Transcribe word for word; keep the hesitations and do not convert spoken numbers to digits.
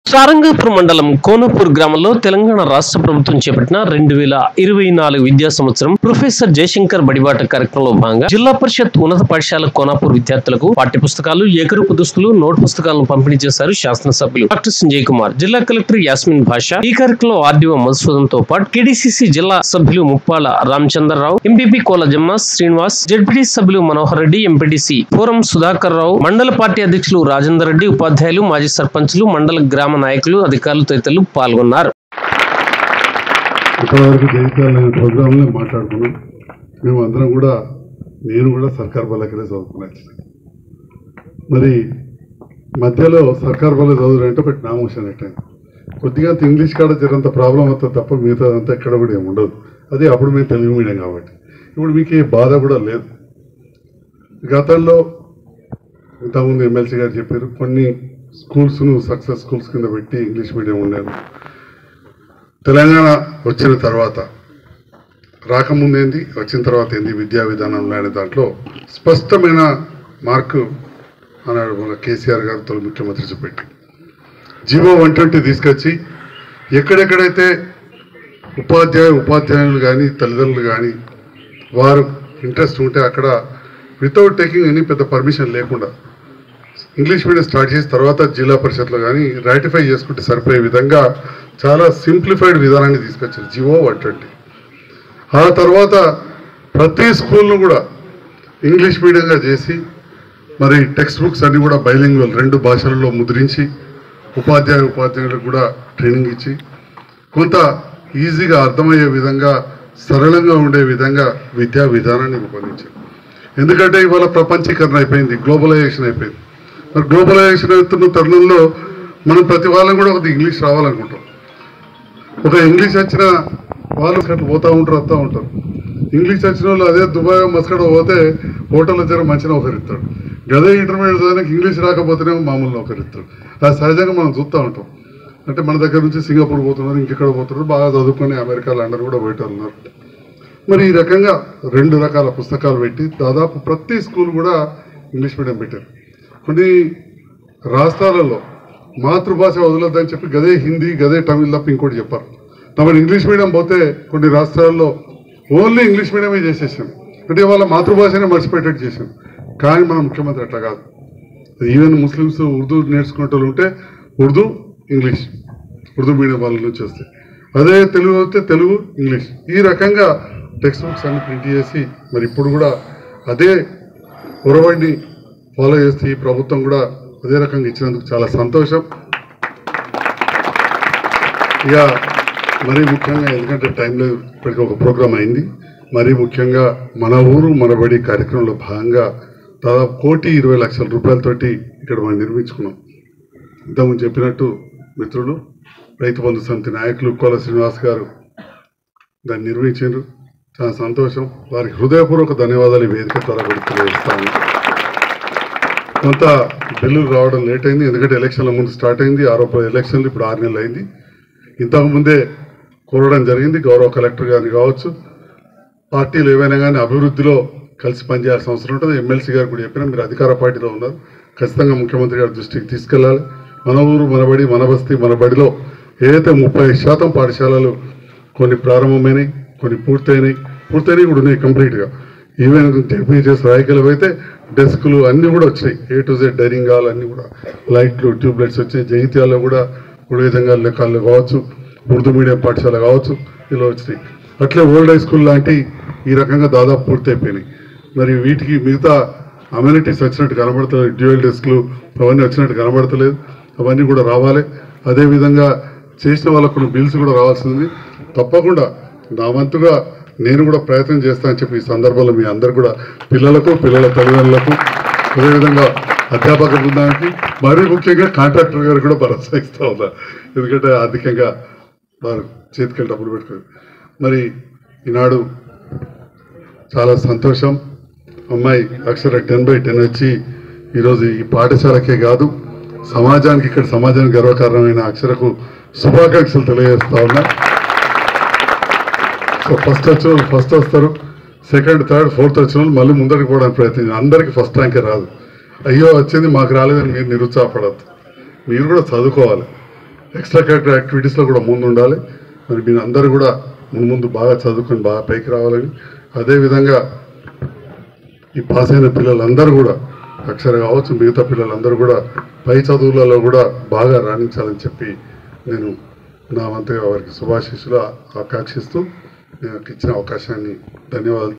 సారంగపూర్ మండలం కోనపూర్ గ్రామంలో తెలంగాణ రాష్ట్ర ప్రభుత్వం చేపట్టిన రెండు వేల ఇరవై నాలుగు విద్యా సంవత్సరం ప్రొఫెసర్ జయశంకర్ బడిబాట కార్యక్రమంలో భాగంగా జిల్లా పరిషత్ ఉన్నత పాఠశాల కోనపూర్ విద్యార్థులకు పాఠ్య పుస్తకాలు, ఏకరూప దుస్తులు, నోట్ పుస్తకాలను పంపిణీ చేశారు శాసనసభ్యులు డాక్టర్ సంజయ్ కుమార్, జిల్లా కలెక్టర్ యాస్మిన్ భాషా. ఈ కార్యక్రమంలో ఆర్డీఓ మధుసూదన్ తో పాటు కేడీసీసీ జిల్లా సభ్యులు ముప్పాల రామచంద్రరావు, ఎంపీపీ కోలజమ్మ శ్రీనివాస్, జెడ్పీటీ సభ్యులు మనోహర్ రెడ్డి, ఎంపీటీసీ ఫోరం సుధాకర్ రావు, మండల పార్టీ అధ్యక్షులు రాజేందర్ రెడ్డి, ఉపాధ్యాయులు, మాజీ సర్పంచులు, మండల గ్రామ నాయకులు, అధికారులు తదితరులు పాల్గొన్నారు. ఇప్పటివరకు జగిత్యాల ప్రోగ్రామ్ లో మాట్లాడుకున్నాం. మేము అందరం కూడా నేను కూడా సర్కార్ బల్లకెళ్ళి చదువుకున్నాను. మరి మధ్యలో సర్కార్ బల్ల చదువులంటే ఒకటి నామోషన్ ఎట్టయింది. కొద్దిగా ఇంగ్లీష్ కాడ జరంత ప్రాబ్లం అవుతుంది తప్ప మిగతాదంతా ఎక్కడ కూడా ఏమి ఉండదు. అది అప్పుడు మేము తెలుగు మీడియం కాబట్టి ఇప్పుడు మీకు ఏ బాధ కూడా లేదు. గతంలో ఇంతకుముందు ఎమ్మెల్సీ గారు చెప్పారు, కొన్ని స్కూల్స్ను సక్సెస్ స్కూల్స్ కింద పెట్టి ఇంగ్లీష్ మీడియం ఉండేది. తెలంగాణ వచ్చిన తర్వాత రాకముందేంది, వచ్చిన తర్వాత ఏంది విద్యా విధానంలో అనే దాంట్లో స్పష్టమైన మార్కు అన్నాడు మన కేసీఆర్ గారు తొలి ముఖ్యమంత్రి చూపెట్టి జీవో వన్ ట్వంటీ తీసుకొచ్చి ఎక్కడెక్కడైతే ఉపాధ్యాయ ఉపాధ్యాయులు కానీ తల్లిదండ్రులు కానీ వారు ఇంట్రెస్ట్ ఉంటే అక్కడ వితౌట్ టేకింగ్ ఎనీ పెద్ద పర్మిషన్ లేకుండా ఇంగ్లీష్ మీడియం స్టార్ట్ చేసిన తర్వాత జిల్లా పరిషత్లో కానీ రాటిఫై చేసుకుంటే సరిపోయే విధంగా చాలా సింప్లిఫైడ్ విధానాన్ని తీసుకొచ్చారు జివో వన్ ట్వంటీ. ఆ తర్వాత ప్రతి స్కూల్ను కూడా ఇంగ్లీష్ మీడియంగా చేసి మరి టెక్స్ట్ బుక్స్ అన్నీ కూడా బైలింగ్వల్ రెండు భాషలలో ముద్రించి ఉపాధ్యాయ ఉపాధ్యాయులకు కూడా ట్రైనింగ్ ఇచ్చి కొంత ఈజీగా అర్థమయ్యే విధంగా సరళంగా ఉండే విధంగా విద్యా విధానాన్ని రూపొందించారు. ఎందుకంటే ఇవాళ ప్రపంచీకరణ అయిపోయింది, గ్లోబలైజేషన్ అయిపోయింది. మరి గ్లోబలైజేషన్ అవుతున్న తరుణంలో మనం ప్రతి వాళ్ళని కూడా ఒక ఇంగ్లీష్ రావాలనుకుంటాం. ఒక ఇంగ్లీష్ వచ్చిన వాళ్ళు అట్లా పోతూ ఉంటారు, వస్తూ ఉంటారు. ఇంగ్లీష్ వచ్చిన వాళ్ళు అదే దుబాయ్ మస్కడ పోతే హోటల్లో జర మంచి నౌకరిస్తాడు. గదే ఇంటర్మీడియట్ చదివానికి ఇంగ్లీష్ రాకపోతేనేమో మామూలు నౌకరిస్తాడు. అది సహజంగా మనం చూస్తూ ఉంటాం. అంటే మన దగ్గర నుంచి సింగపూర్ పోతున్నారు, ఇంకెక్కడ పోతున్నారు, బాగా చదువుకొని అమెరికా లండన్ కూడా పోయేటన్నారు. మరి ఈ రకంగా రెండు రకాల పుస్తకాలు పెట్టి దాదాపు ప్రతి స్కూల్ కూడా ఇంగ్లీష్ మీడియం పెట్టారు. కొన్ని రాష్ట్రాలలో మాతృభాష వదలొద్దని చెప్పి గదే హిందీ గదే తమిళ్ తప్ప ఇంకోటి చెప్పారు. తమ ఇంగ్లీష్ మీడియం పోతే కొన్ని రాష్ట్రాల్లో ఓన్లీ ఇంగ్లీష్ మీడియమే చేసేసాం. అంటే వాళ్ళ మాతృభాషనే మర్చిపోయేటట్టు చేసాం. కానీ మన ముఖ్యమంత్రి అట్లా కాదు. ఈవెన్ ముస్లిమ్స్ ఉర్దూ నేర్చుకునే ఉంటే ఉర్దూ ఇంగ్లీష్ ఉర్దూ మీడియం వాళ్ళ నుంచి వస్తే, అదే తెలుగు వస్తే తెలుగు ఇంగ్లీష్, ఈ రకంగా టెక్స్ట్ బుక్స్ అన్ని ప్రింట్ చేసి మరి ఇప్పుడు కూడా అదే ఒరవడిని ఫాలో చేస్తే ఈ ప్రభుత్వం కూడా అదే రకంగా ఇచ్చినందుకు చాలా సంతోషం. ఇక మరీ ముఖ్యంగా ఎందుకంటే టైంలో ఇప్పటికీ ఒక ప్రోగ్రాం అయింది. మరీ ముఖ్యంగా మన ఊరు మన బడి కార్యక్రమంలో భాగంగా దాదాపు కోటి ఇరవై లక్షల రూపాయలతోటి ఇక్కడ మనం నిర్మించుకున్నాం. ఇంతకుముందు చెప్పినట్టు మిత్రులు రైతు బంధు సమితి నాయకులు కోల శ్రీనివాస్ గారు దాన్ని నిర్మించారు. చాలా సంతోషం. వారికి హృదయపూర్వక ధన్యవాదాలు ఈ వేదిక ద్వారా కూడా తెలియజేస్తాను. కొంత బిల్లులు రావడం లేట్ అయింది, ఎందుకంటే ఎలక్షన్ల ముందు స్టార్ట్ అయింది. ఆరోపణ ఎలక్షన్లు ఇప్పుడు ఆరు నెలలు అయింది. ఇంతకుముందే కోరడం జరిగింది. గౌరవ కలెక్టర్ గారిని కావచ్చు, పార్టీలు ఏవైనా కానీ అభివృద్ధిలో కలిసి పనిచేయాల్సిన అవసరం ఉంటుంది. ఎమ్మెల్సీ గారు కూడా చెప్పినా మీరు అధికార పార్టీలో ఉన్నారు, ఖచ్చితంగా ముఖ్యమంత్రి గారి దృష్టికి తీసుకెళ్ళాలి. మన ఊరు మన బడి మన బస్తీ మన బడిలో ఏదైతే ముప్పై శాతం పాఠశాలలు కొన్ని ప్రారంభమైనవి, కొన్ని పూర్తయినాయి పూర్తయినవి కూడా ఉన్నాయి కంప్లీట్గా. ఈవెన్ టెక్నీషియన్స్ రాయకలు అయితే డెస్కులు అన్నీ కూడా వచ్చాయి. A to Z dining hall అన్నీ కూడా లైట్లు ట్యూబ్లైట్స్ వచ్చాయి. జగిత్యాల్లో కూడా ఇప్పుడు విధంగా లెక్కలు కావచ్చు, ఉర్దూ మీడియం పాఠశాల కావచ్చు, ఇలా వచ్చినాయి. అట్లే ఓల్డ్ హై స్కూల్ లాంటి ఈ రకంగా దాదాపు పూర్తి అయిపోయినాయి. మరి వీటికి మిగతా అమ్యూనిటీస్ వచ్చినట్టు కనబడతలేదు, డ్యూయల్ డెస్క్లు అవన్నీ వచ్చినట్టు కనబడతలేదు. అవన్నీ కూడా రావాలి. అదేవిధంగా చేసిన వాళ్ళకు కొన్ని బిల్స్ కూడా రావాల్సింది. తప్పకుండా నా వంతుగా నేను కూడా ప్రయత్నం చేస్తానని చెప్పి ఈ సందర్భంలో మీ అందరు కూడా పిల్లలకు పిల్లల తల్లిదండ్రులకు అదేవిధంగా అధ్యాపక బృందానికి మరీ ముఖ్యంగా కాంట్రాక్టర్ గారు కూడా భరోసా ఇస్తూ ఉన్నారు. ఎందుకంటే ఆర్థికంగా వారు చేతికి డబ్బులు పెట్టుకోరు. మరి ఈనాడు చాలా సంతోషం. అమ్మాయి అక్షర టెన్ బై టెన్ వచ్చి ఈరోజు ఈ పాఠశాలకే కాదు సమాజానికి, ఇక్కడ సమాజానికి గర్వకారణమైన అక్షరకు శుభాకాంక్షలు తెలియజేస్తా ఉన్నా. సో ఫస్ట్ వచ్చిన వాళ్ళు ఫస్ట్ వస్తారు, సెకండ్ థర్డ్ ఫోర్త్ వచ్చిన వాళ్ళు మళ్ళీ ముందరికి పోవడానికి ప్రయత్నించారు. అందరికీ ఫస్ట్ ర్యాంకే రాదు. అయ్యో వచ్చింది మాకు రాలేదని మీరు నిరుత్సాహపడద్దు. మీరు కూడా చదువుకోవాలి. ఎక్స్ట్రా కరిక్యులర్ యాక్టివిటీస్లో కూడా ముందు ఉండాలి. మరి మీరు అందరూ కూడా ముందు ముందు బాగా చదువుకొని బాగా పైకి రావాలని, అదేవిధంగా ఈ పాస్ అయిన పిల్లలందరూ కూడా అక్షర కావచ్చు మిగతా పిల్లలందరూ కూడా పై చదువులలో కూడా బాగా రాణించాలని చెప్పి నేను నా వంతుగా వారికి శుభాశీస్సులు ఆకాంక్షిస్తూ నాకు ఇచ్చిన అవకాశాన్ని ధన్యవాదాలు.